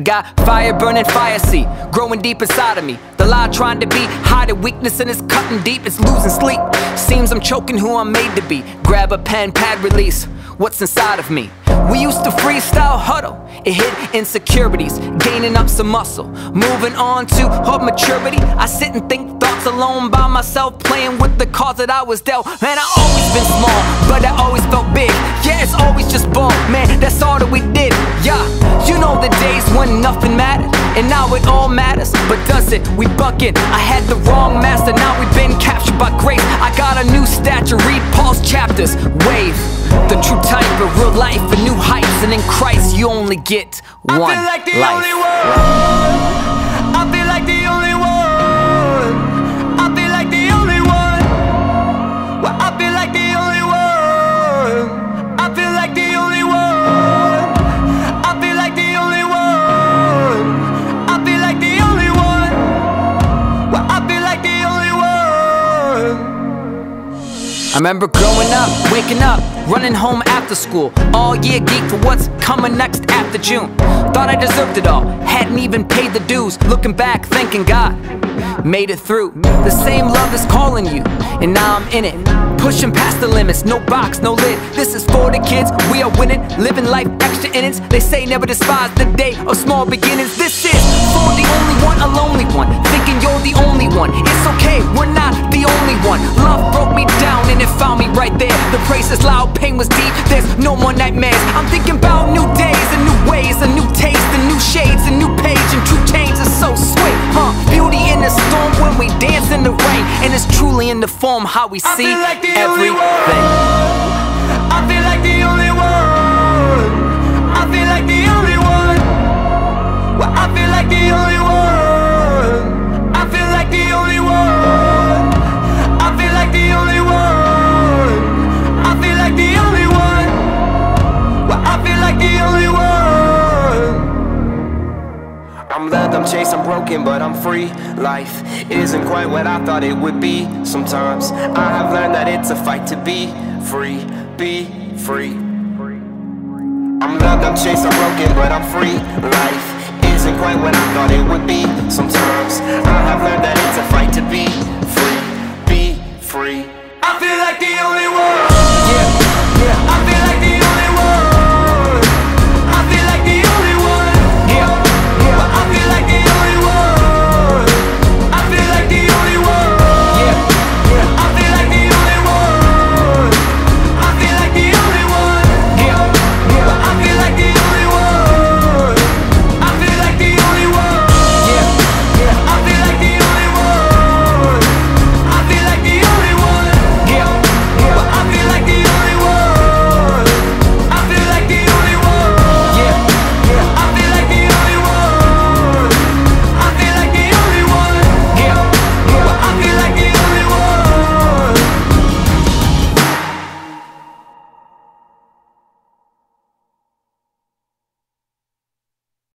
got fire burning, fire seat growing deep inside of me. The lie trying to be hiding weakness and it's cutting deep. It's losing sleep. Seems I'm choking who I'm made to be. Grab a pen, pad, release what's inside of me. We used to freestyle huddle. It hid insecurities, gaining up some muscle. Moving on to hard maturity. I sit and think thoughts alone by myself, playing with the cards that I was dealt. Man, I always been small, but I always felt big. Yeah, it's always just ball, man, that's all that we did. Yeah, you know the days when nothing mattered, and now it all matters. But does it? We bucking. I had the wrong master, now we've been captured by grace. I got a new stature, read Paul's chapters. Wave, the true type of real life, a new heights, and in Christ you only get one life. I feel like the only one. I feel like the only one. I feel like the only one. Well, I feel like the only one. I feel like the only one. I feel like the only one. I feel like the only one. Well, I feel like the only one. I remember growing up, waking up, running home after school, all year geek for what's coming next after June. Thought I deserved it all, hadn't even paid the dues. Looking back, thanking God, made it through. The same love is calling you, and now I'm in it. Pushing past the limits, no box, no lid. This is for the kids, we are winning, living life extra innings. They say never despise the day of small beginnings. This is for the only one, a lonely one, thinking you're the only one. It's okay, we're not the only one. Love broke me down and it found me right there. The praise is loud, pain was deep, there's no more nightmares. I'm thinking about new days and new ways, a new taste and new shades, a new page, and true change is so sweet, huh? Beauty in the storm when we dance in the rain, and it's truly in the form how we see everything. I feel like the only one. I feel like the only one. Well, I feel like the only one. I feel like the only one. I feel like the only one. I feel like the only one. Well, I feel like the only one. I'm loved, I'm chased, I'm broken, but I'm free. Life isn't quite what I thought it would be. Sometimes I have learned that it's a fight to be free, be free. I'm loved, I'm chased, I'm broken, but I'm free. Life isn't quite what I thought it would be. Sometimes I have learned that it's a fight to be free, be free. I feel like the only one.